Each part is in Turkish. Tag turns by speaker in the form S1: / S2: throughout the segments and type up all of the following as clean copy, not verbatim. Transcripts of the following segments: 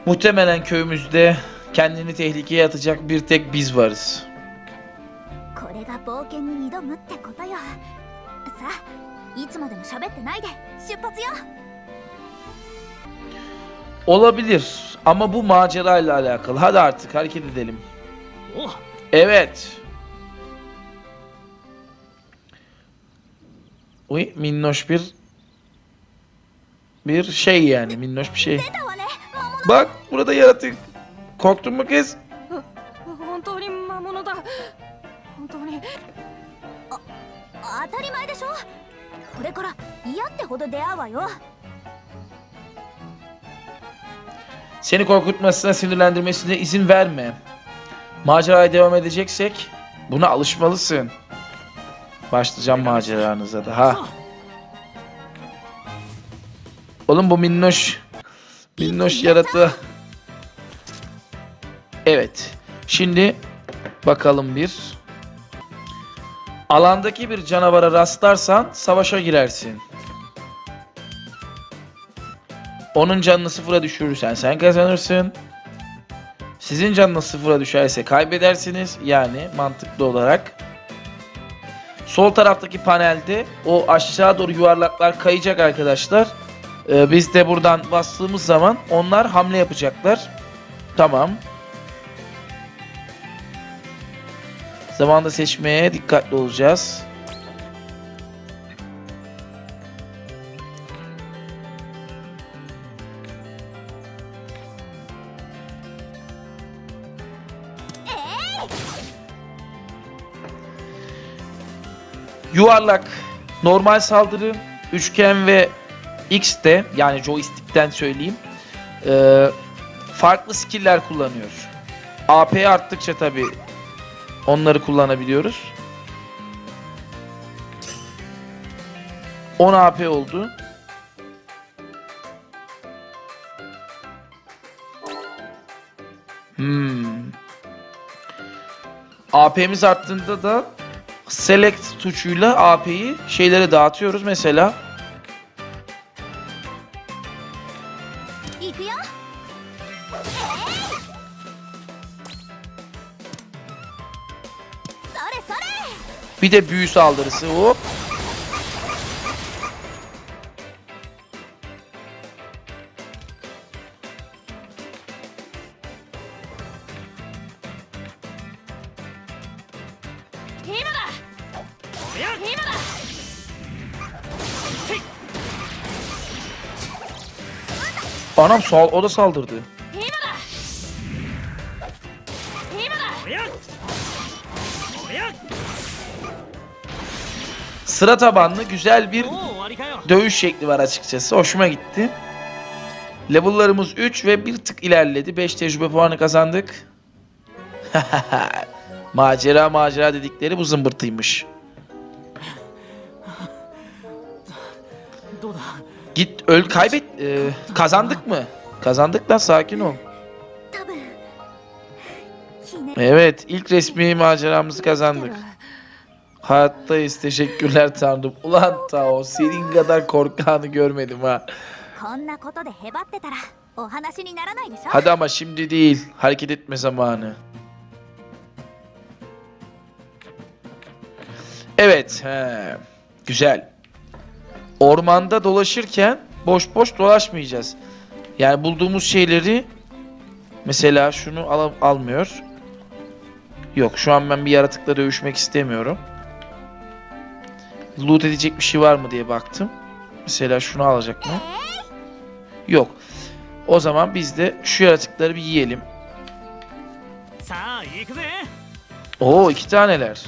S1: Muhtemelen köyümüzde kendini tehlikeye atacak bir tek biz varız. Olabilir ama bu macerayla alakalı. Hadi artık hareket edelim. Evet. Uy, minnoş bir şey yani, minnoş bir şey. Bak burada yaratık. Korktun mu kız? Seni korkutmasına, sinirlendirmesine izin verme. Maceraya devam edeceksek buna alışmalısın. Başlayacağım maceranıza da ha. Oğlum bu minnoş yaratığı. Evet. Şimdi bakalım bir. Alandaki bir canavara rastlarsan savaşa girersin. Onun canını sıfıra düşürürsen sen kazanırsın. Sizin canınız sıfıra düşerse kaybedersiniz. Yani mantıklı olarak. Sol taraftaki panelde o aşağı doğru yuvarlaklar kayacak arkadaşlar. Biz de buradan bastığımız zaman onlar hamle yapacaklar. Tamam. Zamanında seçmeye dikkatli olacağız. Yuvarlak normal saldırı, üçgen ve X'te yani joystick'ten söyleyeyim. Farklı skill'ler kullanıyor. AP arttıkça tabi onları kullanabiliyoruz. 10 AP oldu. AP'miz arttığında da Select tuşuyla AP'yi şeylere dağıtıyoruz. Mesela bir de büyü saldırısı. Hop. Anam o da saldırdı. Sıra tabanlı güzel bir dövüş şekli var açıkçası. Hoşuma gitti. Level'larımız 3 ve bir tık ilerledi. 5 tecrübe puanı kazandık. Macera dedikleri bu zımbırtıymış. Git öl kaybet. Kazandık mı? Kazandık lan, sakin ol. Evet, ilk resmi maceramızı kazandık. Hayattayız, teşekkürler tanrım. Ulan Tao, senin kadar korkağını görmedim ha. Hadi ama şimdi değil, hareket etme zamanı. Evet, güzel. Ormanda dolaşırken boş boş dolaşmayacağız. Yani bulduğumuz şeyleri, mesela şunu almıyor. Yok, şu an ben bir yaratıkla dövüşmek istemiyorum. Loot edecek bir şey var mı diye baktım. Mesela şunu alacak mı? Yok. O zaman biz de şu yaratıkları bir yiyelim. Oo, 2 taneler.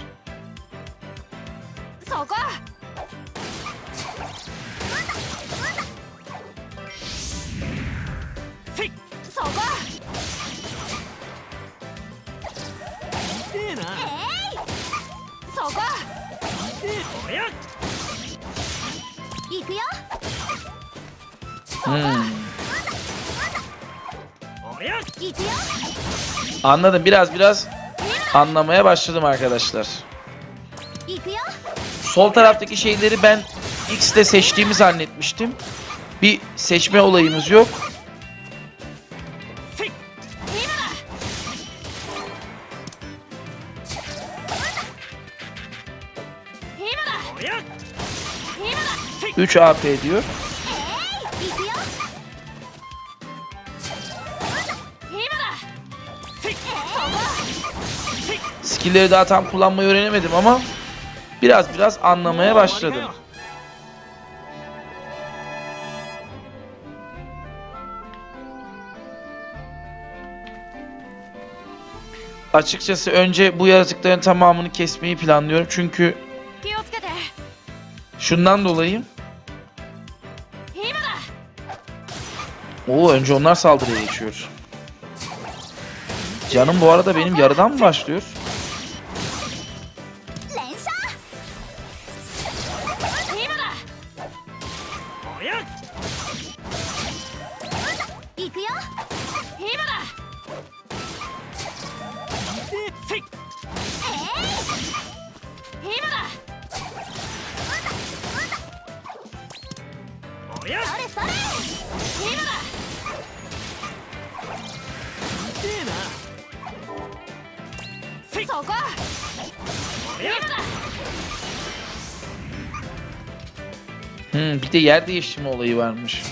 S1: Anladım, biraz anlamaya başladım arkadaşlar. Sol taraftaki şeyleri ben X'de seçtiğimi zannetmiştim. Bir seçme olayımız yok. 3 AP diyor. Skill'leri daha tam kullanmayı öğrenemedim ama biraz anlamaya başladım. Açıkçası önce bu yaratıkların tamamını kesmeyi planlıyorum çünkü şundan dolayı. Önce onlar saldırıya geçiyor. Canım bu arada benim yarıdan mı başlıyor? Bir de yer değiştirme olayı varmış.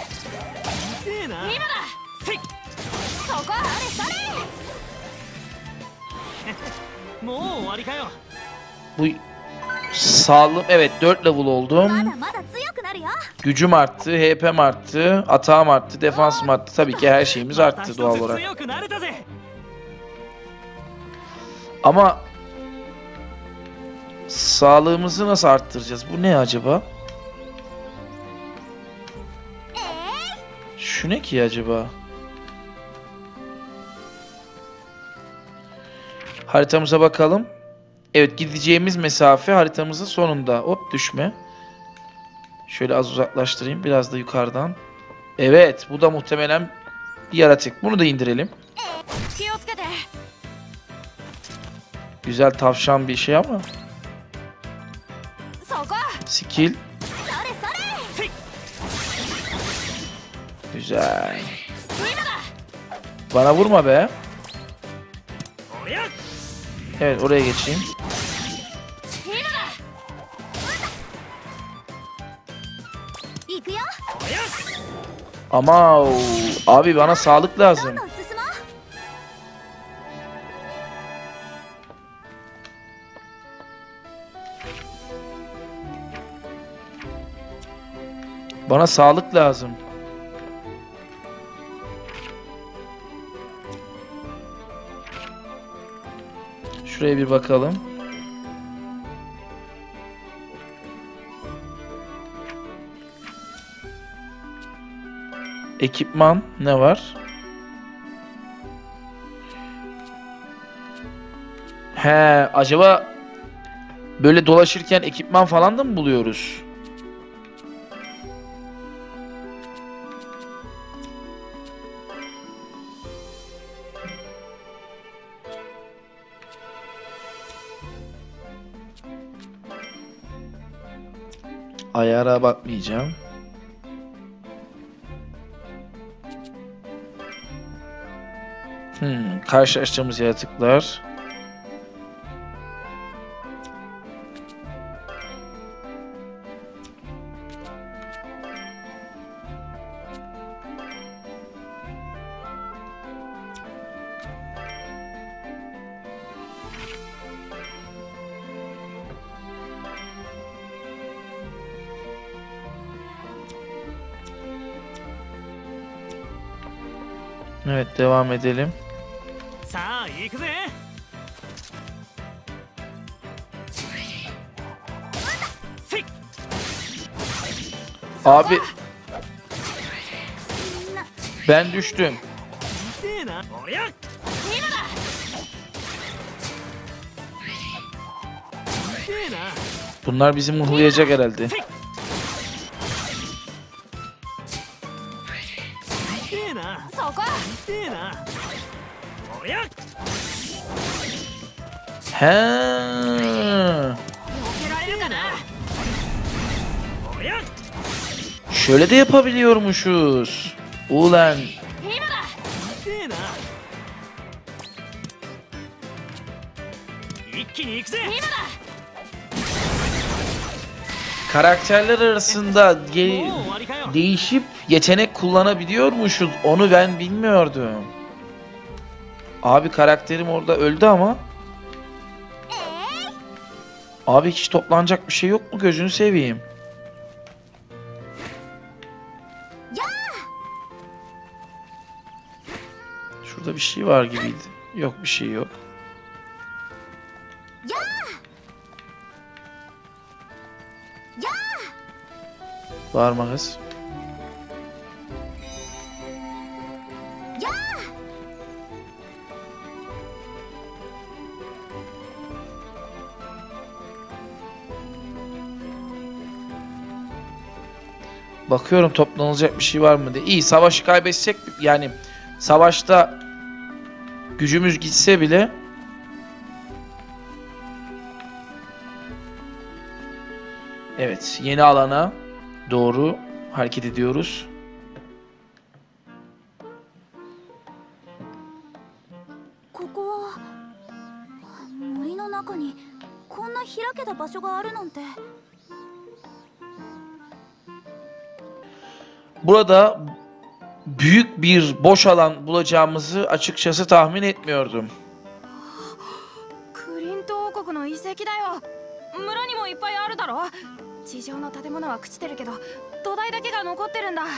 S1: Bu sağlığım evet 4 level oldum. Gücüm arttı, HP'm arttı, atağım arttı, defansım arttı. Tabii ki her şeyimiz arttı doğal olarak. Ama sağlığımızı nasıl arttıracağız? Bu ne acaba? Şu ne ki acaba? Haritamıza bakalım. Evet, gideceğimiz mesafe haritamızın sonunda. Hop, düşme. Şöyle az uzaklaştırayım. Biraz da yukarıdan. Evet, bu da muhtemelen bir yaratık. Bunu da indirelim. Güzel tavşan bir şey ama. Skill. Güzel. Bana vurma be. Evet, oraya geçeyim. Ama abi bana sağlık lazım. Bana sağlık lazım. Şuraya bir bakalım. Ekipman ne var? He, acaba böyle dolaşırken ekipman falan da mı buluyoruz? Ayara bakmayacağım. Karşılaştığımız yaratıklar. Evet, devam edelim. Abi ben düştüm. Bunlar bizi mıhlayacak herhalde. He. Şöyle de yapabiliyormuşuz. Ulan. Karakterler arasında değişip yetenek kullanabiliyormuşuz. Onu ben bilmiyordum. Abi karakterim orada öldü ama. Abi hiç toplanacak bir şey yok mu? Gözünü seveyim. Şurada bir şey var gibiydi. Yok, bir şey yok. Bağırma kız. Bakıyorum toplanılacak bir şey var mı diye. İyi, savaşı kaybetsek yani savaşta gücümüz gitse bile evet, yeni alana doğru hareket ediyoruz. Burada büyük bir boş alan bulacağımızı açıkçası tahmin etmiyordum.
S2: クリント王国の遺跡だよ。村にもいっぱいあるだろ。地上の建物は朽ちてるけど、土台だけが残ってるんだ。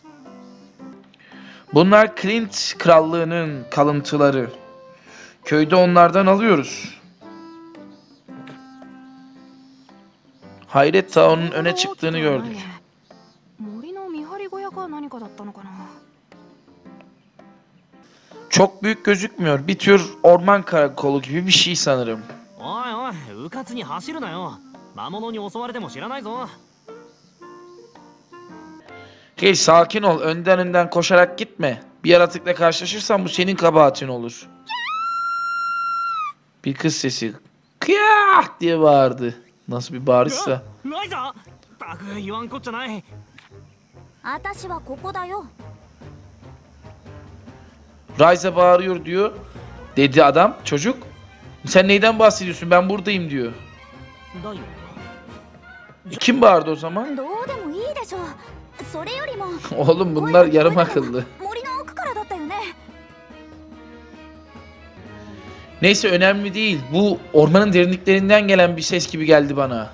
S1: Bunlar Clint krallığının kalıntıları. Köyde onlardan alıyoruz. Hayret, ta onun öne çıktığını gördük. Çok büyük gözükmüyor. Bir tür orman karakolu gibi bir şey sanırım. Hey, sakin ol. Önden koşarak gitme. Bir yaratıkla karşılaşırsan bu senin kabahatin olur. Bir kız sesi kıyah diye bağırdı. Nasıl bir bağırışsa. Ryza bağırıyor diyor. Dedi adam, çocuk. Sen neyden bahsediyorsun? Ben buradayım diyor. Kim bağırdı o zaman? Oğlum bunlar yarım akıllı. Neyse, önemli değil. Bu ormanın derinliklerinden gelen bir ses gibi geldi bana.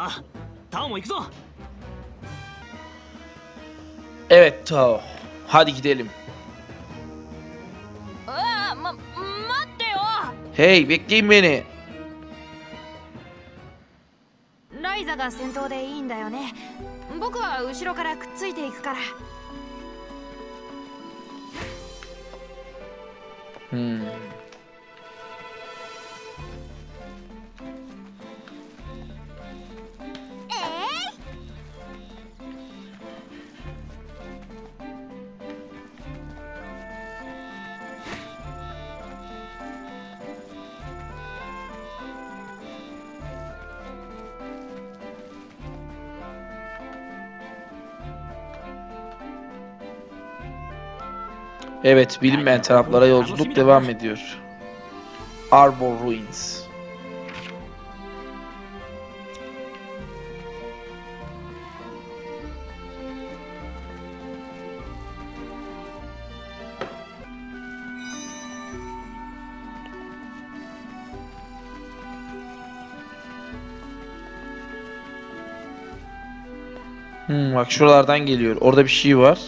S1: Evet Tao. Hadi gidelim. Hey, bekleyin beni.
S2: ライザが先頭でいいんだよね。僕は後ろからくっついていくから。
S1: Evet, bilinmeyen taraflara yolculuk devam ediyor. Arbor Ruins. Bak şuralardan geliyor. Orada bir şey var.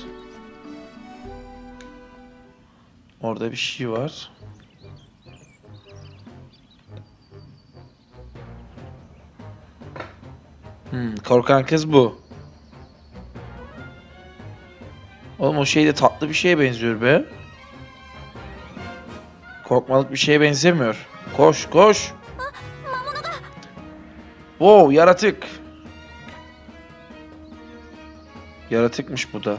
S1: Orada bir şey var. Korkan kız bu. Oğlum o şey de tatlı bir şeye benziyor be. Korkmalık bir şeye benzemiyor. Koş koş. Wow, yaratık. Yaratıkmış bu da.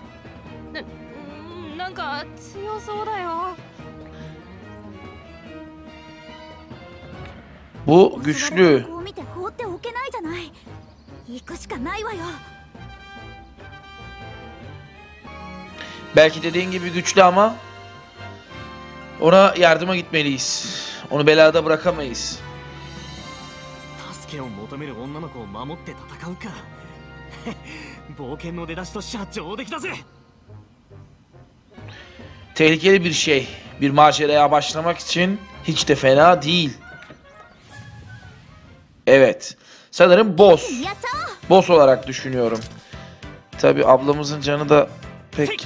S1: Bu güçlü. Belki dediğin gibi güçlü ama ona yardıma gitmeliyiz. Onu belada bırakamayız.
S3: 助けを求める女の子を守って戦うか。冒険の出だしとしちゃ上出来だぜ。
S1: Tehlikeli bir şey. Bir maceraya başlamak için hiç de fena değil. Evet. Sanırım boss. Boss olarak düşünüyorum. Tabi ablamızın canı da pek...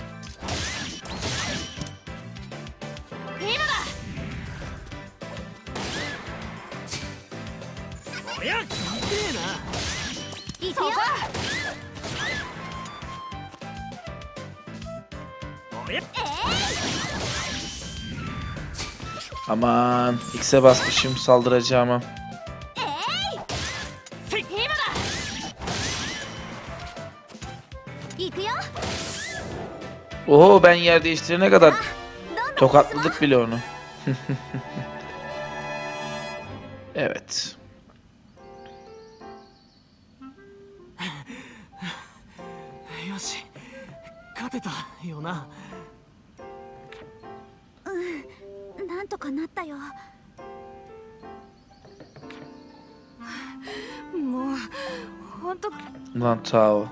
S1: Aman, X'e basmışım saldıracağıma. Oho, ben yer değiştirene kadar tokatladık bile onu. Evet.
S3: Yoshi, 勝てたよな。
S2: なんとかなったよ。もう本当。
S1: Lan Tao.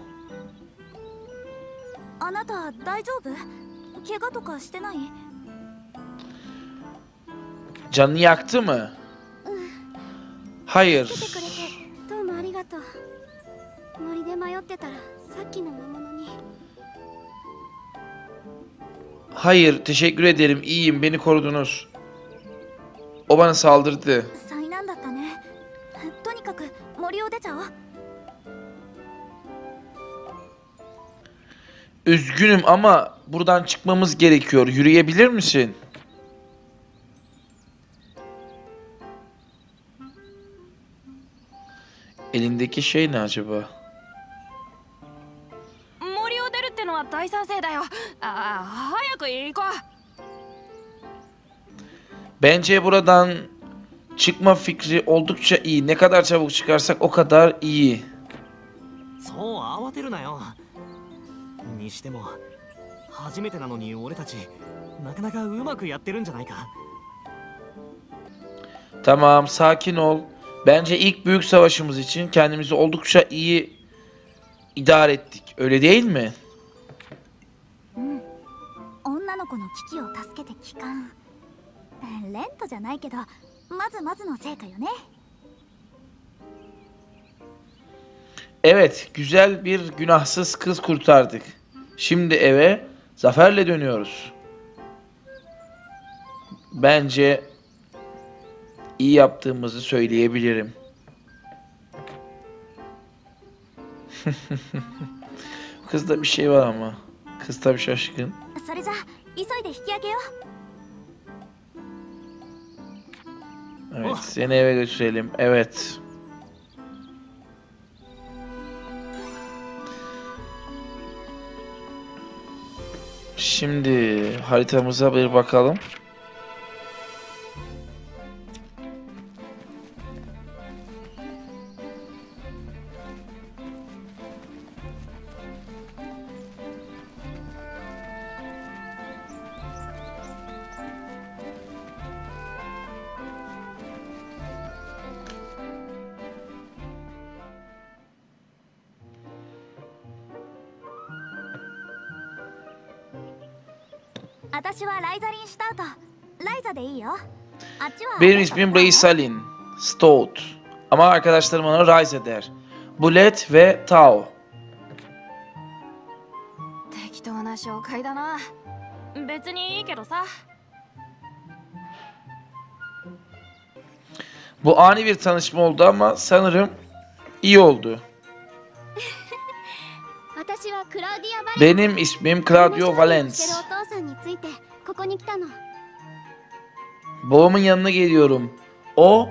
S2: あなた大丈夫？怪我とかしてない？
S1: Canını yaktı mı? Hayır.
S2: 助けてくれてどうもありがとう。森で迷ってたらさっきの魔物に。
S1: Hayır, teşekkür ederim. İyiyim, beni korudunuz. O bana saldırdı.
S2: 災難だったね。とにかく森を出ちゃおう。
S1: Üzgünüm ama buradan çıkmamız gerekiyor. Yürüyebilir misin? Elindeki şey ne acaba?
S2: 森を出るってのは大賛成だよ。早く行こう。
S1: Bence buradan çıkma fikri oldukça iyi. Ne kadar çabuk çıkarsak o kadar iyi.
S3: そう慌てるなよ。にしても初めてなのに俺たちなかなかうまくやってるんじゃないか。
S1: Tamam, sakin ol. Bence ilk büyük savaşımız için kendimizi oldukça iyi idare ettik. Öyle değil mi?
S2: 女の子の危機を助けて帰還。レントじゃないけど、まずまずの成果よね。
S1: Evet, güzel bir günahsız kız kurtardık. Şimdi eve zaferle dönüyoruz. Bence iyi yaptığımızı söyleyebilirim. Kızda bir şey var ama. Kız tabii şaşkın.
S2: それじゃ急いで引き上げよう。
S1: Evet, seni eve götürelim. Evet. Şimdi haritamıza bir bakalım. Benim ismim Reisalin Stout. Ama arkadaşlarım ona Rise der. Bullet ve Tao.
S2: 適当な紹介だな。別にいいけどさ。
S1: Bu ani bir tanışma oldu ama sanırım iyi oldu. Benim ismim Claudio Valence. Babamın yanına geliyorum. O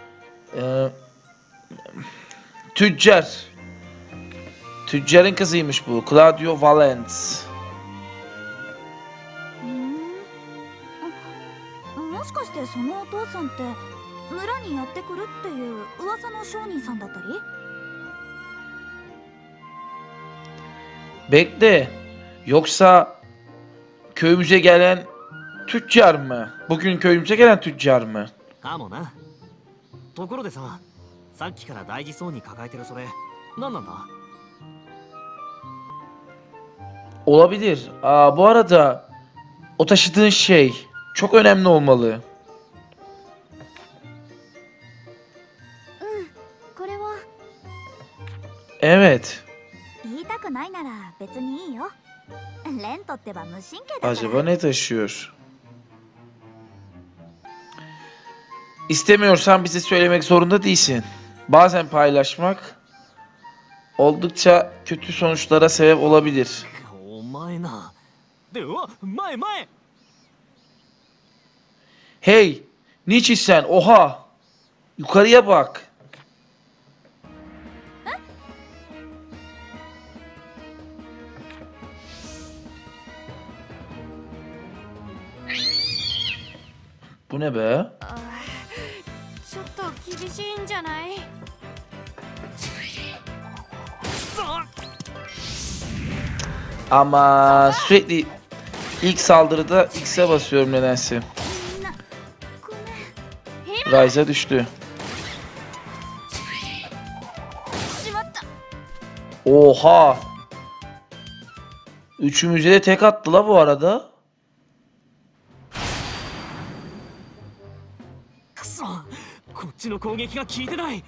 S1: tüccar. Tüccarın kızıymış bu. Claudio Valence.
S2: もしかしてそのお父さんって村にやってくるっていう噂の商人さんだったり？
S1: Bekle. Yoksa köyümüze gelen tüccar mı? Bugün köyümüze gelen tüccar mı?
S3: かもな。ところでさ、 さっきから大事そうに抱えてるそれ何なんだ？
S1: Olabilir. Aa, bu arada o taşıdığın şey çok önemli olmalı.
S2: これは
S1: Evet.
S2: 言いたくないなら別にいいよ。レントってば無神経だから。
S1: Acaba ne taşıyor? İstemiyorsan bize söylemek zorunda değilsin. Bazen paylaşmak oldukça kötü sonuçlara sebep olabilir.
S3: お前な。で、うわ、前前。
S1: Hey, niçin sen? Oha! Yukarıya bak. Bu ne be?
S2: ちょっと厳しいんじゃない？
S1: Ama sürekli ilk saldırıda X'e basıyorum nedense.
S2: みんなごめん。
S1: Ryza düştü.
S2: しまった。
S1: Oha! Üçümüze de tek attı la bu arada.
S3: くそ、こっちの攻撃が効いてない。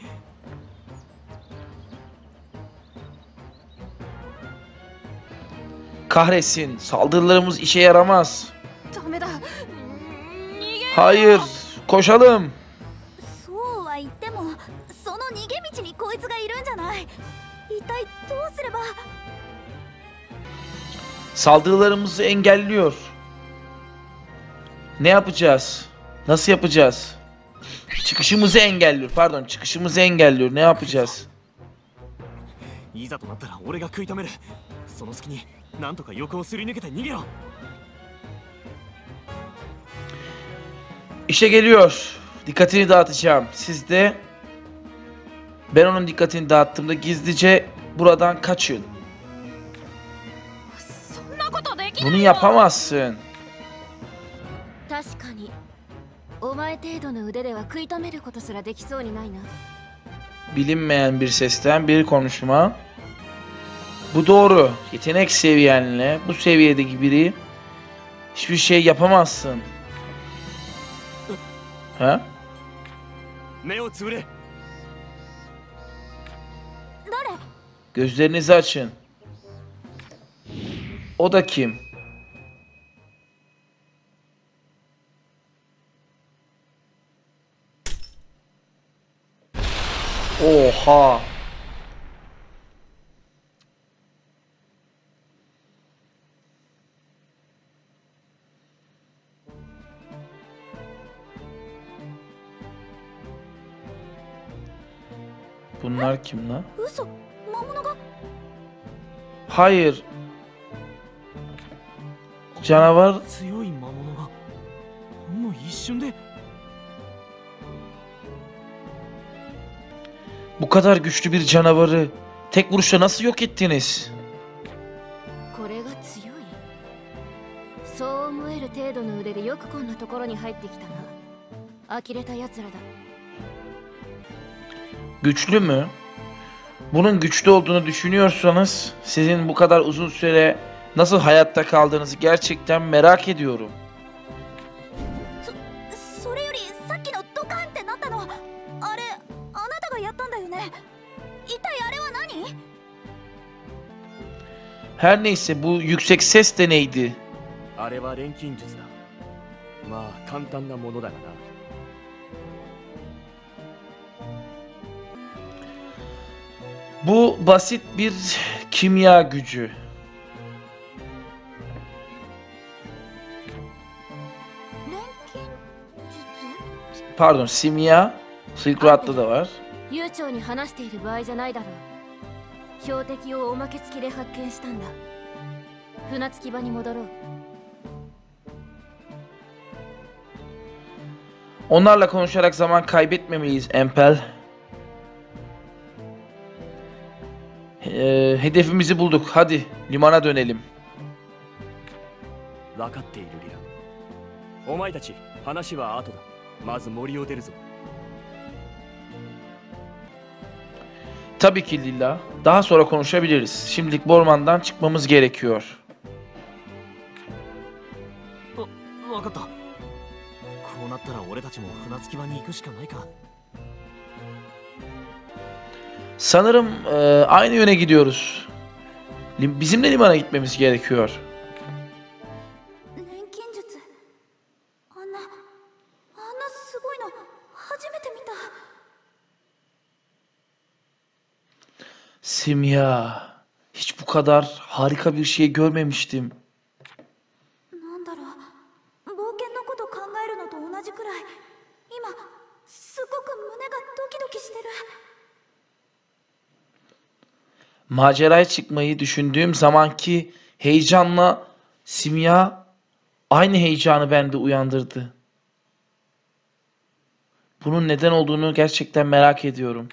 S1: Kahretsin. Saldırılarımız işe yaramaz.
S2: ダメだ。逃げよう。
S1: Hayır. Koşalım.
S2: そうは言ってもその逃げ道にこいつがいるんじゃない？一体どうすれば？
S1: Saldırılarımızı engelliyor. Ne yapacağız? Nasıl yapacağız? Çıkışımızı engelliyor. Pardon, çıkışımızı engelliyor. Ne yapacağız?
S3: いざとなったら俺が食い止める。その隙になんとか横をすり抜けて逃げろ。
S1: İşe geliyor. Dikkatini dağıtacağım. Siz de ben onun dikkatini dağıttığımda gizlice buradan kaçın.
S2: そんなことできない
S1: Bunu
S2: よ。
S1: yapamazsın.
S2: 確かにお前程度の腕では食い止めることすらできそうにないな。
S1: Bilinmeyen bir sesten bir konuşma. Bu doğru. Yetenek seviyenle bu seviyedeki biri hiçbir şey yapamazsın. Ha?
S3: 目をつぶれ。
S2: 誰？
S1: Gözlerinizi açın. O da kim? Oha. Bunlar kim lan?
S2: 嘘？魔物が？
S1: Hayır. Canavar
S3: 強い魔物がほんの一瞬で。
S1: bu kadar güçlü bir canavarı tek vuruşla nasıl yok ettiniz?
S2: これが強い？そう思える程度の腕でよくこんなところに入ってきたな。呆れた奴らだ。
S1: Güçlü mü? Bunun güçlü olduğunu düşünüyorsanız sizin bu kadar uzun süre nasıl hayatta kaldığınızı gerçekten merak ediyorum.
S2: それよりさっきのドカンってなったの、あれあなたがやったんだよね。一体あれは何？
S1: Her neyse bu yüksek ses de neydi?
S4: あれは錬金術だ。まあ簡単なものだがな。
S1: Bu basit bir kimya gücü.
S2: 錬金術？
S1: Pardon, simya. Silk Road'da da var.
S2: 悠長に話している場合じゃないだろう。標的をおまけ付きで発見したんだ。船着き場に戻ろう。
S1: Onlarla konuşarak zaman kaybetmemeliyiz Empel. Hedefimizi bulduk. Hadi limana dönelim.
S4: 分かっているリラ。お前たち話は後だ。まず森を出るぞ。
S1: Tabii ki Lilla. Daha sonra konuşabiliriz. Şimdilik bu ormandan çıkmamız gerekiyor.
S3: わかった。こうなったら俺たちも船着き場に行くしかないか。
S1: Sanırım aynı yöne gidiyoruz. Bizim de limana gitmemiz gerekiyor.
S2: 錬金術あんなすごいの初めて見た。
S1: Simya, hiç bu kadar harika bir şey görmemiştim.
S2: なんだろう、冒険のこと考えるのと同じくらい今すごく胸がドキドキしてる。
S1: Maceraya çıkmayı düşündüğüm zamanki heyecanla Simya aynı heyecanı bende uyandırdı. Bunun neden olduğunu gerçekten merak ediyorum.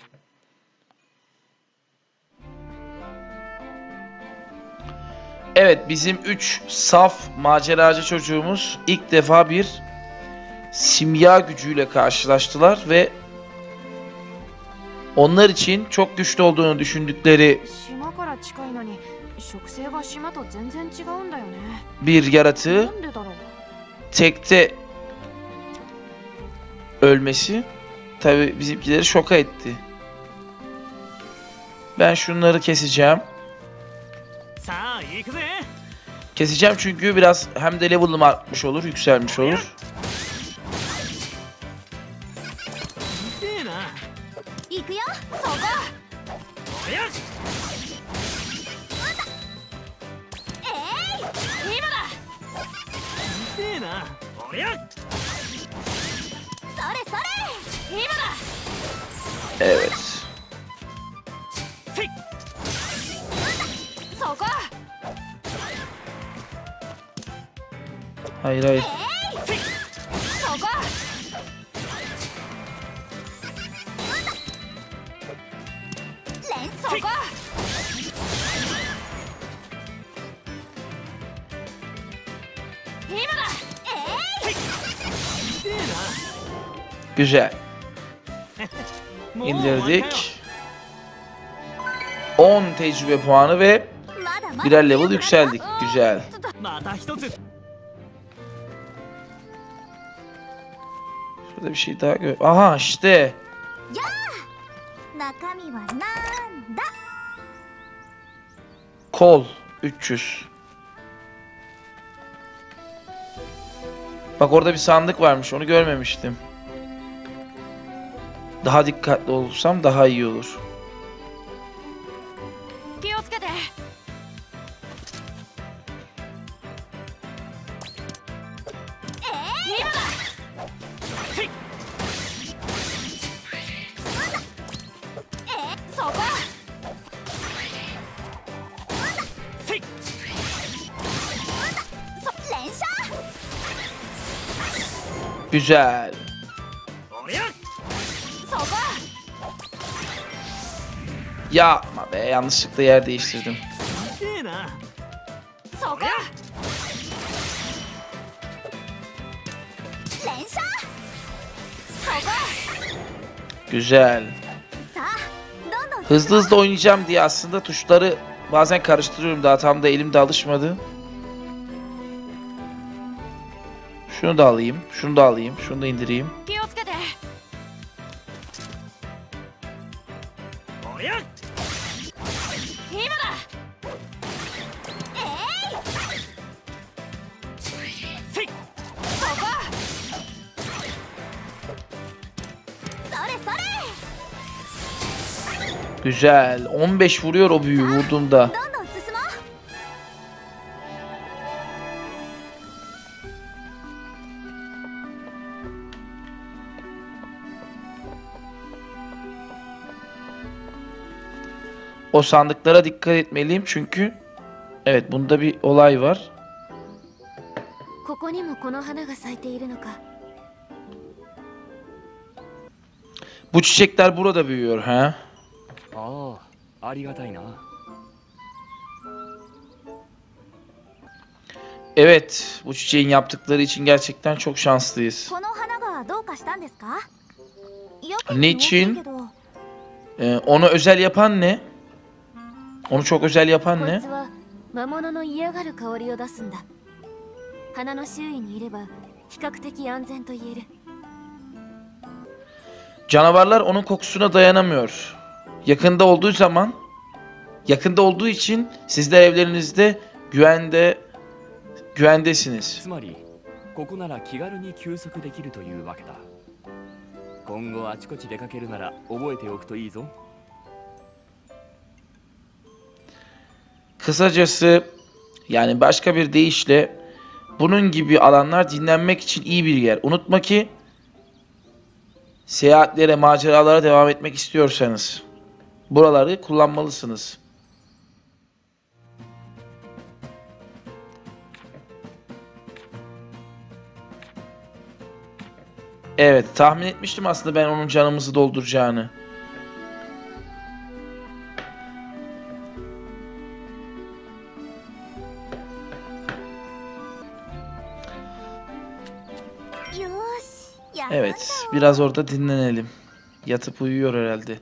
S1: Evet, bizim 3 saf maceracı çocuğumuz ilk defa bir simya gücüyle karşılaştılar ve onlar için çok güçlü olduğunu düşündükleri
S2: 島から近いのに植生が島と全然違うんだよね。
S1: bir yaratığı
S2: なんでだろう。
S1: tekte ölmesi tabi bizimkileri şoka etti. Ben şunları keseceğim.
S3: さあ行くぜ。
S1: Keseceğim çünkü biraz hem de level'ım artmış olur, yükselmiş olur.
S3: 痛えな。
S2: 行くよ、そこ。
S3: おりゃ。
S2: 今だ。
S3: 痛えな。おりゃ。
S2: それそれ。今だ。
S1: Evet.
S3: せい。
S2: そこ。
S1: Hayır hayır.
S2: そこ。 そこ。 今だ。
S3: 痛え
S1: Güzel.
S3: な。もう終わりだよ。
S1: İndirdik. 10 tecrübe puanı ve
S2: まだまだ。
S1: birer level yükseldik. Güzel.
S3: また一つ。
S1: Şurada bir şey daha gör. Aha işte.
S2: 中身はなんだ。
S1: Kol 300. Bak orada bir sandık varmış. Onu görmemiştim. Daha dikkatli olursam daha iyi olur.
S2: 気をつけて。今だ。
S3: せい。
S2: そこ。
S3: せい。
S2: 連射。
S1: Güzel.
S3: おりゃ。
S2: そこ。
S1: Yapma be. Yanlışlıkla yer değiştirdim.
S3: 痛えな。
S2: そこ。連射。そこ。
S1: Güzel.
S2: さあ、どんどん。
S1: Hızlı hızlı oynayacağım diye aslında tuşları bazen karıştırıyorum. Daha tam da elimde alışmadı. Şunu da alayım. Şunu da alayım. Şunu da indireyim.
S2: 気をつけて。
S3: おりゃ。
S2: 今だ。
S3: せい。
S2: そこ。それそれ。
S1: Güzel. 15 vuruyor o büyüğü vurduğumda.
S2: どんどん進もう。
S1: O sandıklara dikkat etmeliyim çünkü evet bunda bir olay var.
S2: ここにもこの花が咲いているのか。
S1: Bu çiçekler burada büyüyor ha?
S4: ああ、ありがたいな。
S1: Evet, bu çiçeğin yaptıkları için gerçekten çok şanslıyız.
S2: この花がどうかしたんですか。やけに大きい
S1: Niçin?
S2: けど。
S1: Onu özel yapan ne? Onu çok özel yapan
S2: こい
S1: ne?
S2: つは魔物の嫌がる香りを出すんだ。花の周囲にいれば比較的安全と言える。
S1: Canavarlar onun kokusuna dayanamıyor. Yakında olduğu için sizler evlerinizde güvendesiniz.
S4: つまりここなら気軽に休息できるというわけだ。今後あちこち出かけるなら覚えておくといいぞ。
S1: Kısacası yani başka bir deyişle bunun gibi alanlar dinlenmek için iyi bir yer. Unutma ki seyahatlere, maceralara devam etmek istiyorsanız buraları kullanmalısınız. Evet, tahmin etmiştim aslında ben onun canımızı dolduracağını. Evet, biraz orada dinlenelim. Yatıp uyuyor herhalde.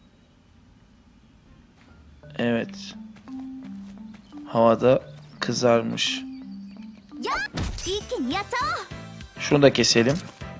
S1: Evet. Havada kızarmış. Şunu da keselim.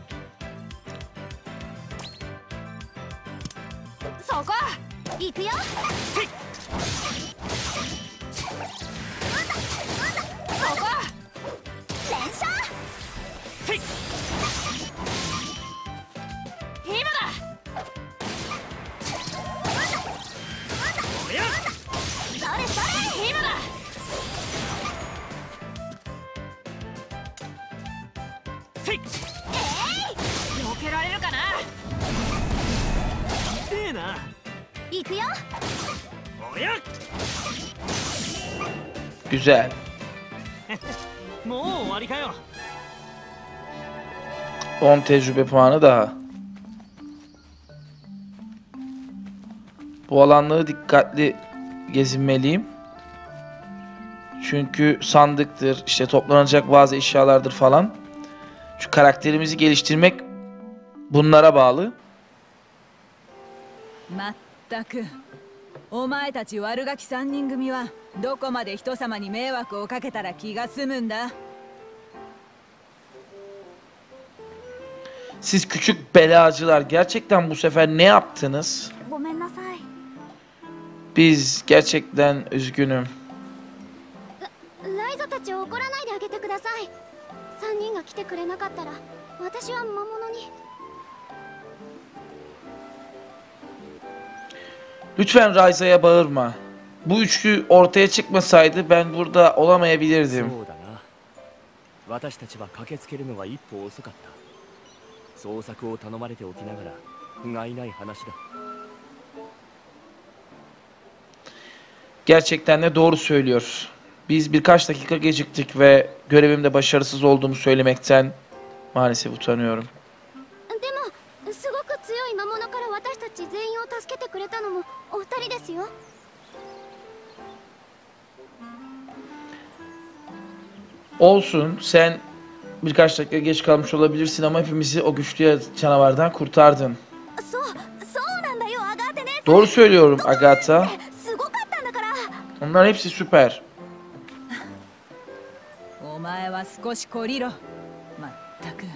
S1: Güzel.
S3: もう終わりかよ。
S1: 10 tecrübe puanı daha. Bu alanları dikkatli gezinmeliyim. Çünkü sandıktır, işte toplanacak bazı eşyalardır falan. Şu karakterimizi geliştirmek bunlara bağlı.
S5: まったくお前たち悪ガキ3人組はどこまで人様に迷惑をかけたら気が済むんだ。
S1: Siz küçük belacılar gerçekten bu sefer ne yaptınız?
S2: ごめんなさい。
S1: Biz gerçekten üzgünüm.
S2: ライザたちを怒らないであげてください。3人が来てくれなかったら私は魔物に。
S1: Lütfen Raiza'ya bağırma. Bu üçlü ortaya çıkmasaydı ben burada
S4: そ
S1: olamayabilirdim.
S4: うだな。私たちは駆けつけるのが一歩遅かった。捜索を頼まれておきながら不甲斐ない話だ。
S1: Gerçekten de doğru söylüyor. Biz birkaç dakika geciktik ve görevimde başarısız olduğumu söylemekten maalesef utanıyorum.
S2: でもすごく強い魔物から私たち全員を助けてくれたのもお二人ですよ。
S1: Olsun, sen birkaç dakika geç kalmış olabilirsin ama hepimizi o güçlü canavardan kurtardın.
S2: そうなんだよアガーテね。
S1: Doğru söylüyorum Agatha.
S2: すごかったんだから。
S1: Onlar hepsi süper.
S5: お前は少し懲りろ。まったく。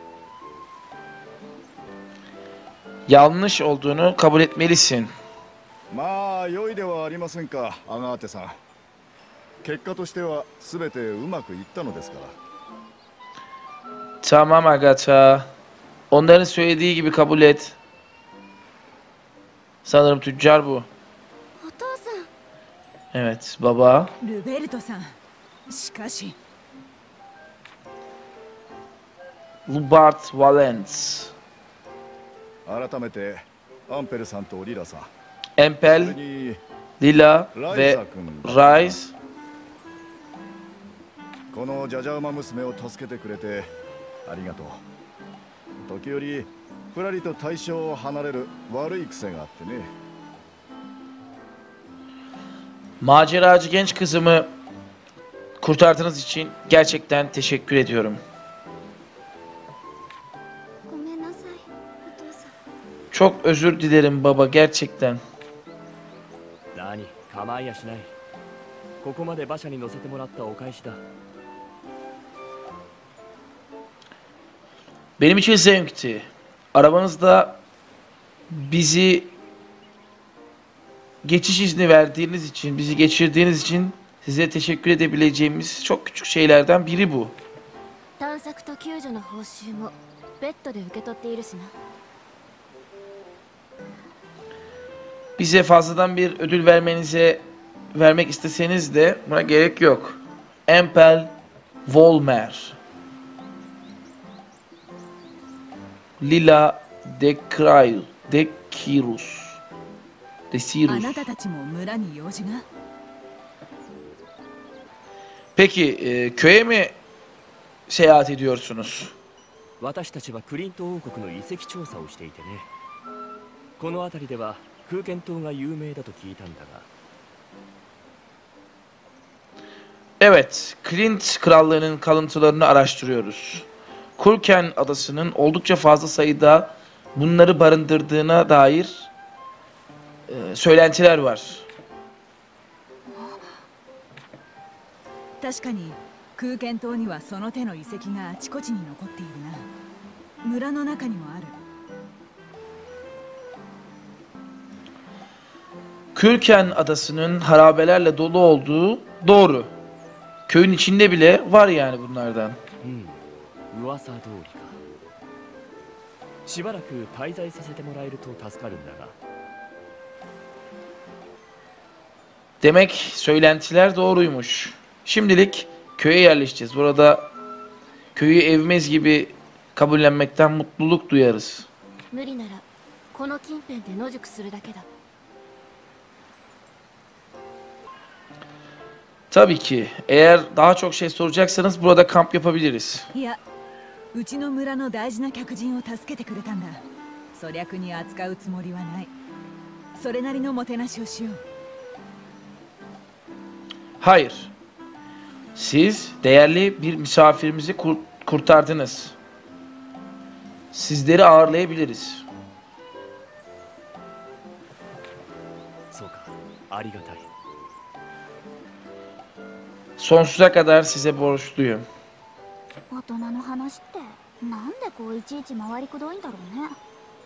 S1: Yanlış olduğunu kabul etmelisin.
S6: まあ良いではありませんか、アガーテさん。結果としては全てうまくいったのですから。
S1: Tamam Agatha. Onların söylediği gibi kabul et. Sanırım tüccar bu.
S2: お父さん。
S1: Evet, baba.
S5: ルベルトさん。しかし
S1: Lubart Valens.
S6: 改めてアンペルさんとリラさん、それ
S1: Empel,
S6: に
S1: Lila
S6: ライ
S1: ve
S6: ザ君、
S1: Rise.
S6: このジャジャウマ娘を助けてくれてありがとう。時折ふらりと対象を離れる悪い癖があってね。
S1: Maceracı genç kızımı kurtardığınız için gerçekten teşekkür ediyorum.
S2: ごめんなさいお父さん。
S1: Çok özür dilerim baba gerçekten.
S4: 何構いやしない。ここまで馬車に乗せてもらったお返しだ。
S1: Benim için zevkti. Arabanızda bizi geçiş izni verdiğiniz için, bizi geçirdiğiniz için size teşekkür edebileceğimiz çok küçük şeylerden biri bu.
S2: 探索と救助の報酬もベッドで受け取っているしな。
S1: Bize fazladan bir ödül vermek isteseniz de buna gerek yok. Empel Volmer, Lila Desirus.
S5: あなたたちも村に用事が。
S1: Peki köye mi seyahat ediyorsunuz?
S4: 私たちはクリント王国の遺跡調査をしていてね。この辺りでは空間島が有名だと聞いたんだが。
S1: Evet, Clint Krallığı'nın kalıntılarını araştırıyoruz. Kulken adasının oldukça fazla sayıda bunları barındırdığına dair söylentiler var.
S5: 確かに空間島にはその手の遺跡があちこちに残っているな。村の中にもある。
S1: Kulken adasının harabelerle dolu olduğu doğru. Köyün içinde bile var yani bunlardan.
S4: 噂通りか。しばらく滞在させてもらえると助かるんだが。
S1: Demek söylentiler doğruymuş. Şimdilik köye yerleşeceğiz. Burada köyü evimiz gibi kabullenmekten mutluluk duyarız.
S2: 無理ならこの近辺で野宿するだけだ。
S1: Tabii ki. Eğer daha çok şey soracaksanız burada kamp yapabiliriz.
S5: いや、うちの村の大事な客人を助けてくれたんだ。粗略に扱うつもりはない。それなりのもてなしをしよう。
S1: Hayır. Siz değerli bir misafirimizi kurtardınız. Sizleri ağırlayabiliriz.
S4: そうか、ありがたい。
S1: Sonsuza kadar size borçluyum.
S2: 大人の話ってなんでこういちいち回りくどいんだろうね。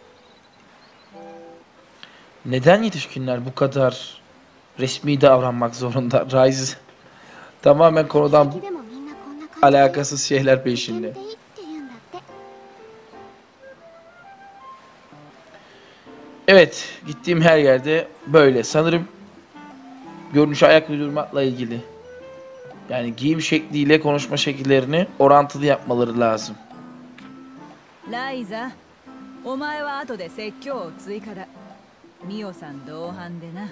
S1: Neden yetişkinler bu kadar resmi davranmak zorunda? Rise tamamen konudan
S2: でもみんなこんな感じで
S1: alakasız şeyler
S2: 検
S1: peşinde.
S2: 定って言うんだって。
S1: Evet, gittiğim her yerde böyle. Sanırım görünüşe ayak uydurmakla ilgili. Yani giyim şekliyle konuşma şekillerini orantılı yapmaları lazım.
S5: ライザ、お前は後で説教を追加だ。ミオさん同伴でな。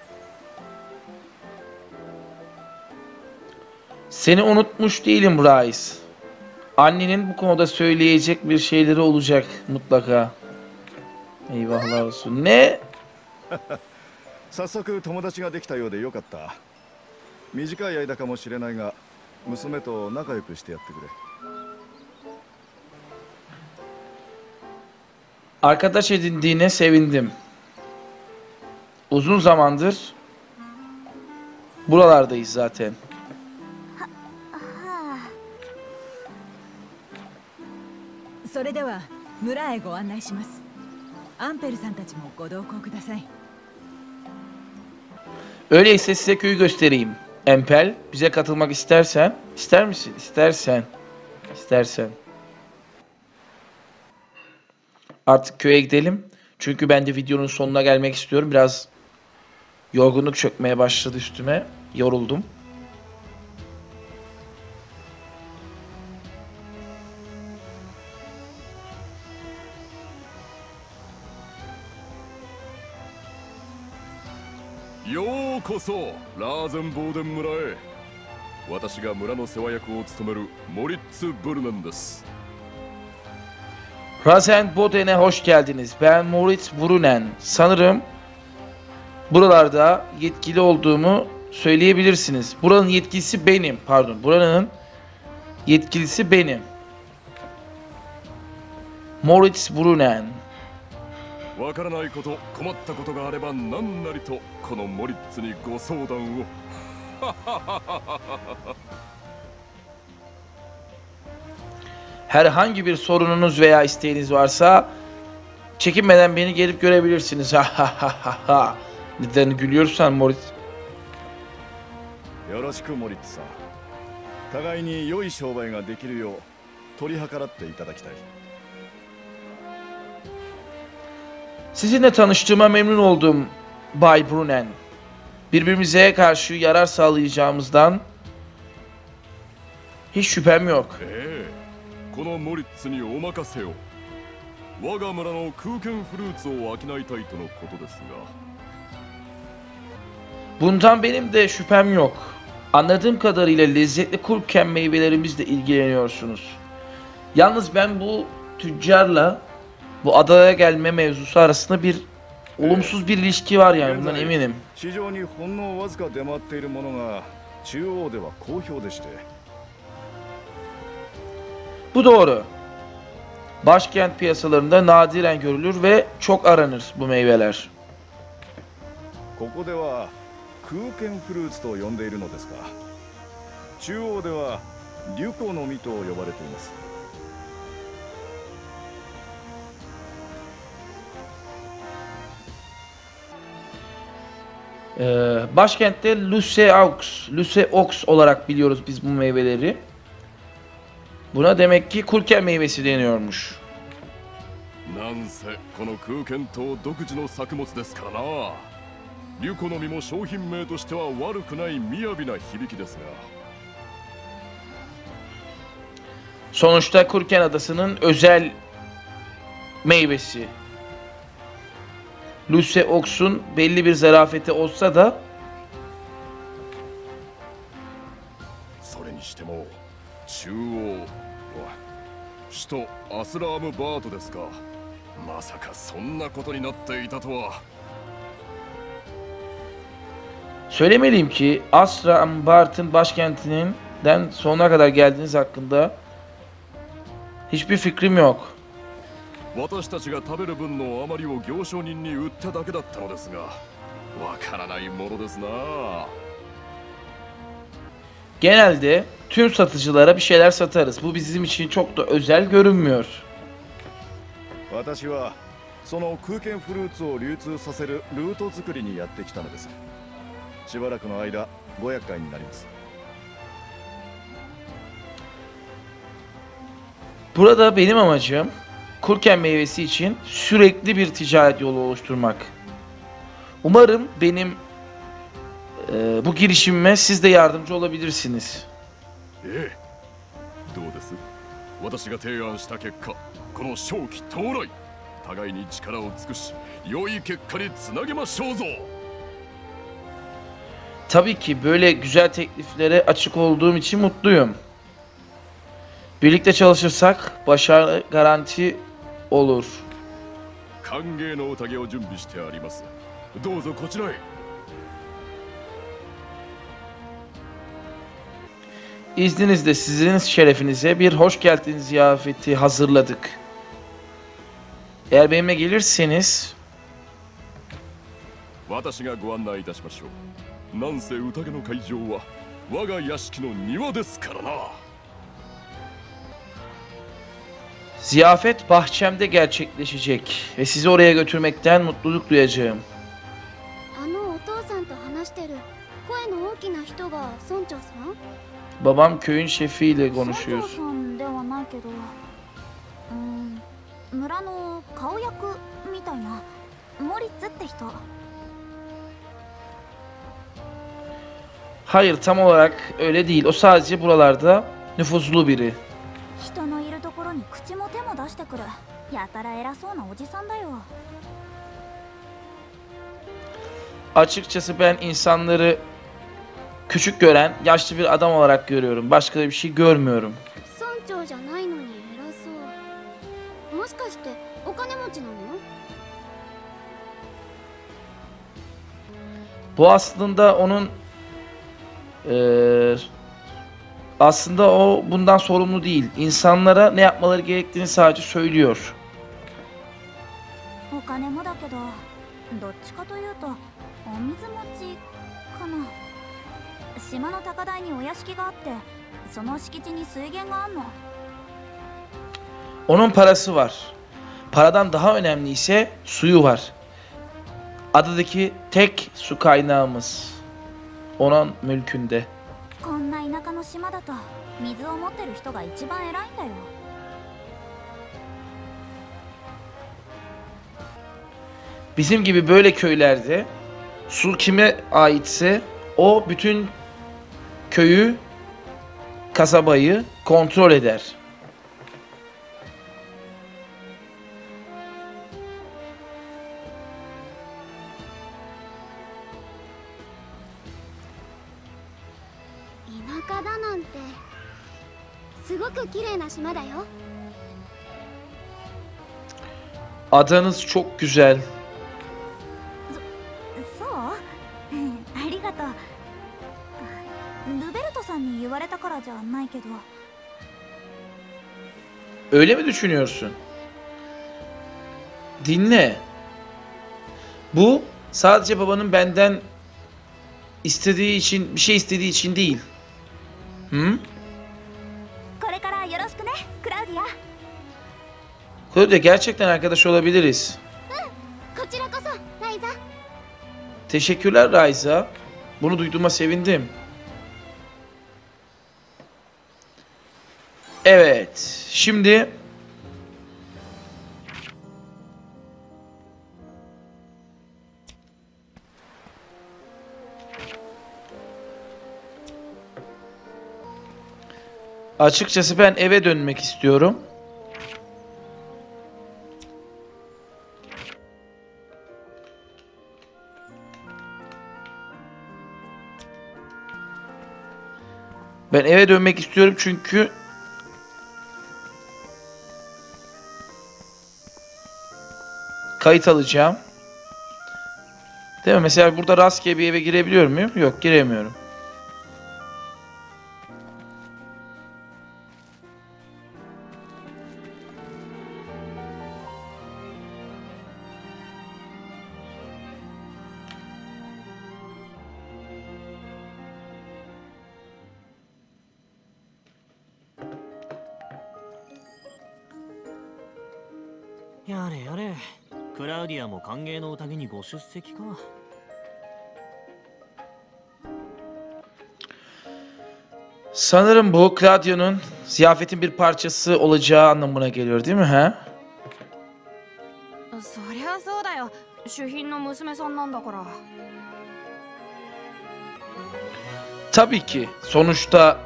S1: Seni unutmuş değilim Rise. Annenin bu konuda söyleyecek bir şeyleri olacak mutlaka. Eyvahlar olsun. Ne?
S6: 早速友達ができたようでよかった。短い間かもしれないが娘と仲良くしてやってくれ。
S1: Arkadaş edindiğine sevindim. Uzun zamandır buralardayız zaten.
S5: それでは村へご案内します。アンペルさんたちもご同行ください。
S1: Öyleyse size köyü göstereyim. Empel, bize katılmak istersen, ister misin? İstersen. Artık köye gidelim. Çünkü ben de videonun sonuna gelmek istiyorum. Biraz yorgunluk çökmeye başladı üstüme. Yoruldum.
S7: ようこそラーゼンボーデン村へ。私が村の世話役を務めるモリッツ・ブルネンです。
S1: Rasenboden'e hoş geldiniz. Ben Moritz Brunen. Sanırım buralarda yetkili olduğumu söyleyebilirsiniz. Buranın yetkilisi benim. Pardon. Buranın yetkilisi benim. Moritz Brunen.
S7: わからないこと、困ったことがあれば何なりとこのモリッツにご相談を。
S1: Herhangi bir sorununuz veya isteğiniz varsa çekinmeden beni gelip görebilirsiniz. Neden gülüyorsan Moritz?
S6: よろしくモリッツさん。互いに良い商売ができるよう取り計らっていただきたい。
S1: Sizinle tanıştığıma memnun oldum Bay Brunen. Birbirimize karşı yarar sağlayacağımızdan hiç şüphem yok.
S7: このモリッツにお任せを。我が村の空間フルーツを商いたいとのことですが。
S1: Bundan benim de şüphem yok. Anladığım kadarıyla lezzetli kurken meyvelerimizle ilgileniyorsunuz. Yalnız ben bu tüccarla bu adaya gelme mevzusu arasında bir olumsuz bir ilişki var yani bundan eminim.
S6: 市場にほんのわずか出回っているものが中央では好評でして。
S1: Bu doğru. Başkent piyasalarında nadiren görülür ve çok aranır bu meyveler.
S6: ここでは空間フルーツと呼んでいるのですが、中央ではリュコの実と呼ばれています。
S1: Başkentte Luceaux olarak biliyoruz biz bu meyveleri. Buna demek ki kurken meyvesi deniyormuş.
S7: なんせこの空間島独自の作物ですからな。リュコの実も商品名としては悪くない雅な響きですが。
S1: Sonuçta Kurken Adası'nın özel meyvesi. Luceaux'un belli bir zarafeti olsa da
S7: それにしても中央首都アスラームバートですか。まさかそんなことになっていたとは。
S1: söylemeliyim ki Asra Ambart'ın başkentinden sonuna kadar geldiğiniz hakkında hiçbir fikrim yok.
S7: 私たちが食べる分の余りを行商人に売っただけだったのですが、わからないものですな。
S1: Genelde tüm satıcılara bir şeyler satarız. Bu bizim için çok da özel görünmüyor.
S6: 私はその空間フルーツを流通させるルート作りにやってきたのです。しばらくの間ご厄介になります。
S1: Burada benim amacım Kurken meyvesi için sürekli bir ticaret yolu oluşturmak. Umarım benim bu girişimime siz de yardımcı olabilirsiniz.
S7: どうです？私が提案した結果、この正気到来、互いに力を尽くし、良い結果につなげましょうぞ。
S1: Tabii ki böyle güzel tekliflere açık olduğum için mutluyum. Birlikte çalışırsak başarı garanti olur.
S7: 歓迎の宴を準備してあります。どうぞこちらへ。
S1: İzninizle sizin şerefinize bir hoş geldiniz ziyafeti hazırladık. Eğer benimle gelirseniz
S7: 私がご案内いたしましょう。なんせ宴の会場は我が屋敷の庭ですからな。
S1: ziyafet bahçemde gerçekleşecek ve sizi oraya götürmekten mutluluk duyacağım.
S2: あのお父さんと話してる声の大きな人が村長さん？
S1: Babam köyün şefiyle
S2: 村長
S1: konuşuyor.
S2: さんではないけど、村の顔役みたいなモリッツって人。
S1: Hayır, tam olarak öyle değil. O sadece buralarda nüfuzlu biri.
S2: 人のいるところに口も手も出してくるやたら偉そうなおじさんだよ。
S1: Açıkçası ben insanları küçük gören yaşlı bir adam olarak görüyorum. Başka da bir şey görmüyorum.
S2: 村長じゃないのに偉そう。もしかしてお金持ちなの？
S1: Bu aslında onun aslında o bundan sorumlu değil. İnsanlara ne yapmaları gerektiğini sadece söylüyor.
S2: お
S8: 金もだけど、どっちかというとお水持ちかな。島の高台にお屋敷があって、その敷地に水源があんの。
S1: Onun parası var. Paradan daha önemli ise suyu var. Adadaki tek su kaynağımız. Onun mülkünde.
S8: こんな田舎の島だと水を持ってる人が一番偉いんだよ。
S1: Bizim gibi böyle köylerde su kime aitse o bütün köyü, kasabayı kontrol eder. Adanız çok güzel.
S8: そう？ありがとう。ルベルトさんに言われたからじゃないけど。
S1: Öyle mi düşünüyorsun? Dinle. Bu sadece babanın benden istediği için, bir şey istediği için değil. Hı?
S8: これからよろしくね、クラウディア。
S1: Claudia, gerçekten arkadaş olabiliriz.
S8: こちらこそ、ライザ。
S1: Teşekkürler Raiza. Bunu duyduğuma sevindim. Evet. Şimdi açıkçası ben eve dönmek istiyorum. Ben eve dönmek istiyorum çünkü kayıt alacağım. Değil mi? Mesela burada rastgele bir eve girebiliyor muyum? Yok, giremiyorum.
S3: Yaれやれ、クラウディアも歓迎の宴にご出席か。
S1: Sanırım bu Claudio'nun ziyafetin bir parçası olacağı anlamına geliyor, değil mi he?
S2: そりゃそうだよ。主賓の娘さんなんだから。
S1: Tabii ki. Sonuçta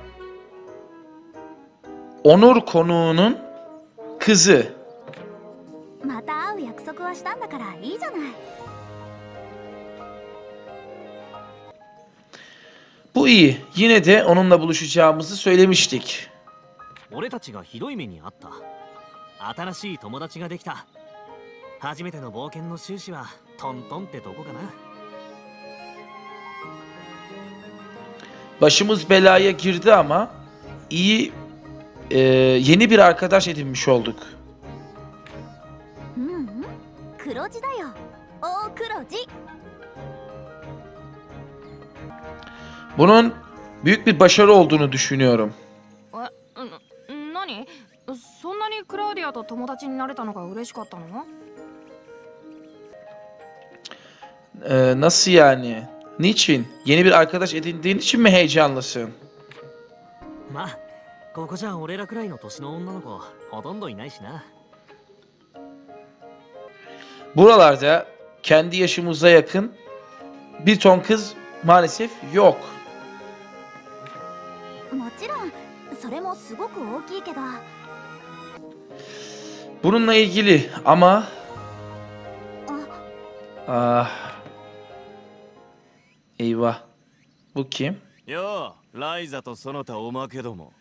S1: Onur konuğunun kızı.
S8: また会う約束はしたんだからいいじゃない。
S1: Bu iyi. Yine de onunla buluşacağımızı söylemiştik.
S3: 俺たちがひどい目にあった。新しい友達ができた。初めての冒険の収支はトントンってとこかな。
S1: Başımız belaya girdi ama iyi yeni bir arkadaş edinmiş olduk.
S8: うん、黒字だよ。おー、黒字。
S1: Bunun büyük bir başarı olduğunu düşünüyorum.
S2: 何？そんなにクラウディアと友達になれたのが嬉しかったの？
S1: Nasıl yani? Niçin? Yeni bir arkadaş edindiğin için mi heyecanlısın?
S3: まあ、ここじゃ俺らくらいの年の女の子ほとんどいないしな。
S1: Buralarda kendi yaşımıza yakın bir ton kız maalesef yok.
S8: もちろん、それもすごく大きいけど。
S1: Bununla ilgili ama eyvah. Bu kim?
S4: よう、ライザとその他おまけども。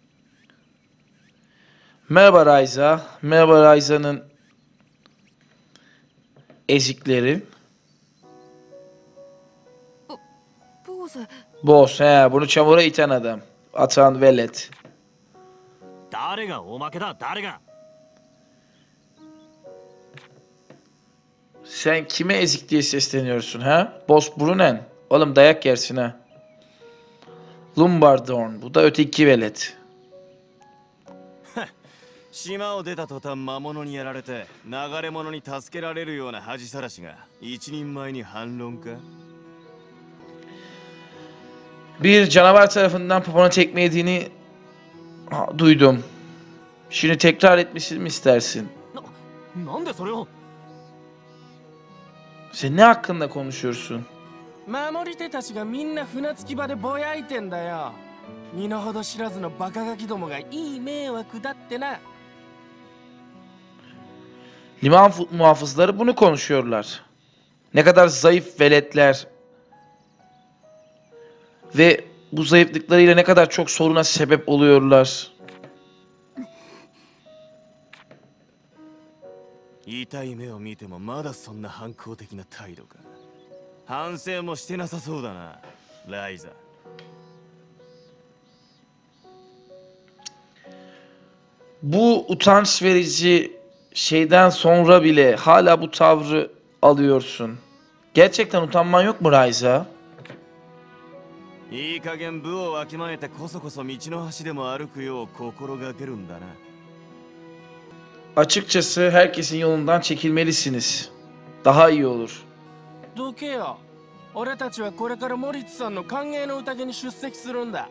S1: Merhaba Raiza. Merhaba Raiza'nın ezikleri.
S2: ポーズ。
S1: Boss, he, bunu çamura iten adam. Atan velet.
S3: 誰がおまけだ、誰が。
S1: Sen kime ezik diye sesleniyorsun ha? Boss Brunen. Oğlum dayak yersin ha. Lumbardorn. Bu da öteki velet.
S4: 島を出た途端魔物にやられて流れ者に助けられるような恥さらしが一人前に反論か
S1: Bir canavar tarafından popona tekme yediğini duydum. Şimdi tekrar etmesini mi istersin?
S3: なんでそれを
S1: Sen ne hakkında konuşuyorsun?
S9: 守り手たちがみんな船着き場でぼやいてんだよ。身の程知らずのバカガキどもがいい迷惑だってな。
S1: Liman muhafızları bunu konuşuyorlar. Ne kadar zayıf veletler ve bu zayıflıklarıyla ne kadar çok soruna sebep oluyorlar.
S4: 痛い目を見てもまだそんな反抗的な態度か反省もしてなさそうだなライザ
S1: Bu utanç verici şeyden sonra bile hala bu tavrı alıyorsun. Gerçekten utanman yok mu Ryza?
S4: いい加減部をわきまえてこそこそ道の端でも歩くよう心がけるんだな
S1: Açıkçası herkesin yolundan çekilmelisiniz. Daha iyi olur.
S9: どけよ。俺たちはこれからモリッツさんの歓迎の宴に出席するんだ。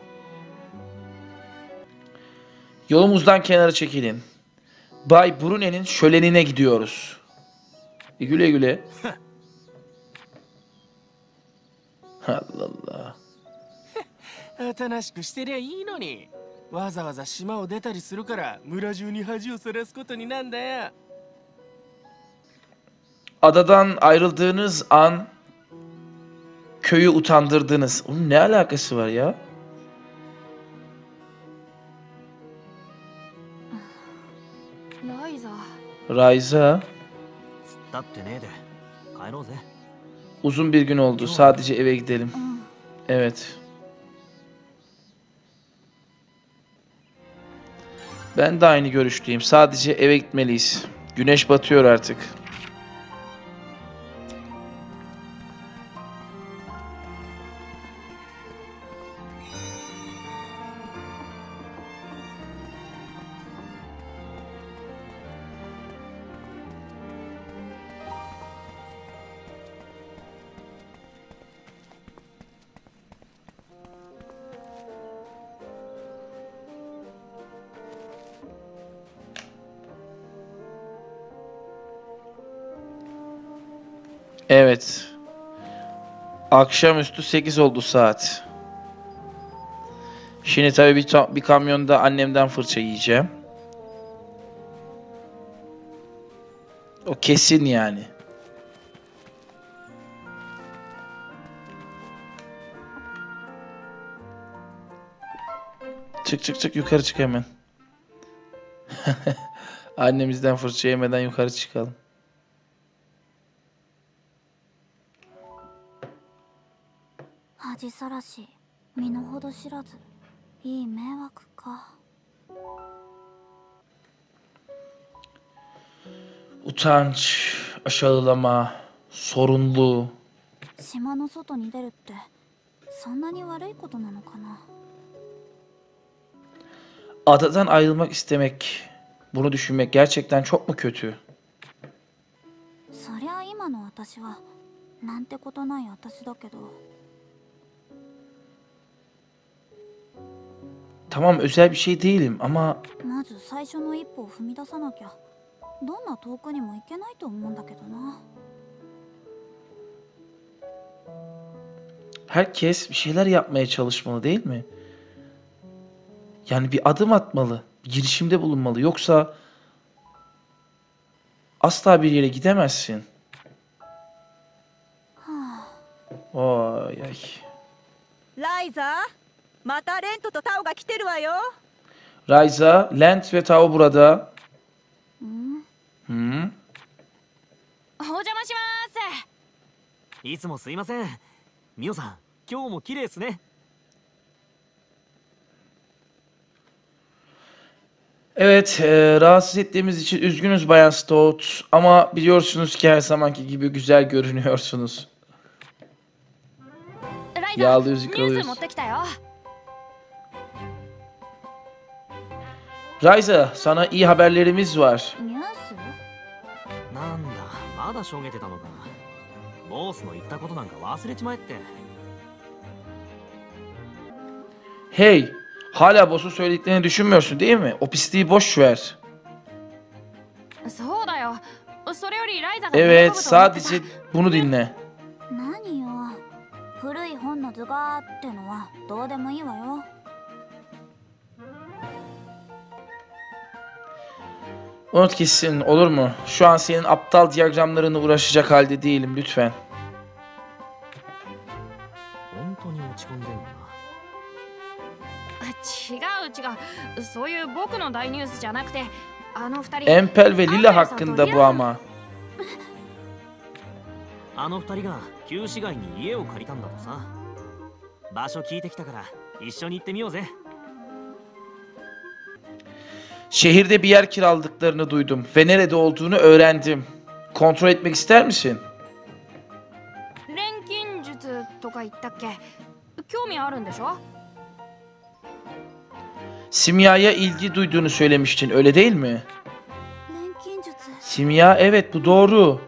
S1: Yolumuzdan kenara çekilin. Bay Brunen'in şölenine gidiyoruz. Güle güle. Allah Allah.
S9: おとなしくしてりゃいいのに。わざわざ島を出たりするから村中に恥をさらすことになんだよ。
S1: Adadan ayrıldığınız an köyü utandırdınız. Onun ne alakası var ya?
S2: ライザ
S1: Ryza,
S3: だってねえで帰ろうぜ
S1: uzun bir gün oldu. Sadece eve gidelim.
S2: うん
S1: Evet. Ben de aynı görüşteyim. Sadece eve gitmeliyiz. Güneş batıyor artık. Evet. Akşamüstü 8 oldu saat. Şimdi tabii bir kamyonda annemden fırça yiyeceğim. O kesin yani. Çık çık çık yukarı çık hemen. Annemizden fırça yemeden yukarı çıkalım.
S8: 「恥さらし身の程知らずいい迷惑か」
S1: Utanç, aşağılama, sorunlu.
S8: 島の外に出るってそんなに悪いことなのかな。
S1: Adadan ayrılmak istemek, bunu düşünmek gerçekten çok mu kötü?
S8: そりゃ今の私はなんてことない私だけど。
S1: Tamam özel bir şey değilim ama
S8: まず最初の一歩を踏み出さなきゃどんな遠くにも行けないと思うんだけどな。
S1: herkes bir şeyler yapmaya çalışmalı değil mi? Yani bir adım atmalı, bir girişimde bulunmalı. Yoksa asla bir yere gidemezsin.
S8: はあ、
S1: Oy ay.
S5: ライザー、またレントとタオが来てるわよ。
S1: Ryza, Lent ve Tao burada.
S8: ん
S1: Hı?
S2: お邪魔します。
S3: いつもすいませんミオさん今日も綺麗ですね
S1: Evet, rahatsız ettiğimiz için üzgünüz Bayan Stout. Ama biliyorsunuz ki her zamanki gibi güzel görünüyorsunuz.
S2: ライザ
S1: Yağlı
S2: ニ
S1: yüzük
S2: ュース持
S1: alıyoruz.
S2: ってきたよ。
S1: Ryza, sana iyi haberlerimiz var.
S8: ニュース？
S3: なんだまだしょげてたのか。ボスの言ったことなんか忘れちまえって。
S1: Hey, hala boss'un söylediklerini düşünmüyorsun değil mi? O pisliği boş ver.
S2: そうだよ。それよりライザが喜ぶと思って
S1: Evet,
S2: さ
S1: sadece bunu dinle.
S8: 何よ。古い本の図がってのはどうでもいいわよ。
S1: Unut gitsin, olur mu? Şu an senin aptal diyagramlarına uğraşacak halde değilim, lütfen.
S3: 本当に落ち込んでんだな。
S2: 違う違う。そういう僕の大ニュースじゃなくて、あの二人。
S1: Empel ve Lila hakkında bu ama.
S3: あの二人が旧市街に家を借りたんだとさ。場所聞いてきたから一緒に行ってみようぜ。
S1: Şehirde bir yer kiraladıklarını duydum ve nerede olduğunu öğrendim. Kontrol etmek ister misin?
S2: 錬金術とか言ったっけ？興味あるんでしょ？
S1: Simyaya ilgi duyduğunu söylemiştin, öyle değil mi?
S8: 錬金術。
S1: Simya, evet bu doğru.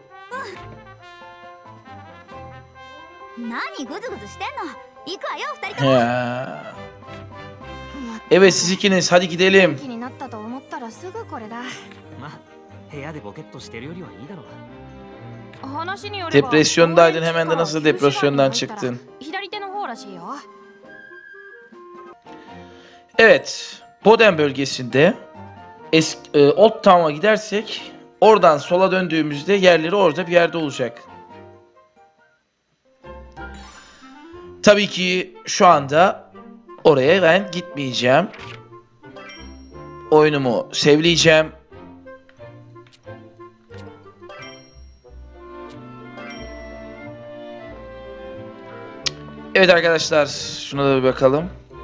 S8: 何グズグズしてんの？行くわよ二人とも。
S1: He. Evet siz ikiniz, hadi gidelim.
S2: 気になったと思ったらすぐこれだ。
S3: まあ部屋でボケっとしてるよりはいいだろう。
S2: 話によれば
S1: Depresyondaydın, hemen de nasıl depresyondan çıktın?
S2: 左手の方らしいよ。
S1: Evet, Boden bölgesinde Old Town'a gidersek oradan sola döndüğümüzde yerleri orada bir yerde olacak. Tabii ki şu anda oraya ben gitmeyeceğim. Oyunumu sevleyeceğim. Evet arkadaşlar, şuna da bir bakalım.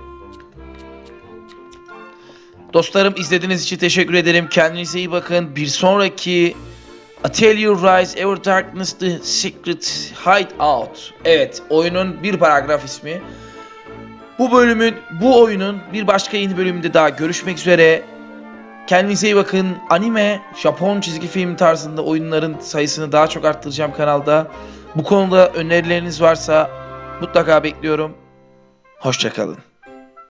S1: Dostlarım, izlediğiniz için teşekkür ederim. Kendinize iyi bakın. Bir sonraki Atelier Rise Ever Darkness The Secret Hideout. Evet, oyunun bir paragraf ismi. Bu oyunun bir başka yeni bölümünde daha görüşmek üzere. Kendinize iyi bakın. Anime, Japon çizgi film tarzında oyunların sayısını daha çok arttıracağım kanalda. Bu konuda önerileriniz varsa mutlaka bekliyorum. Hoşça kalın.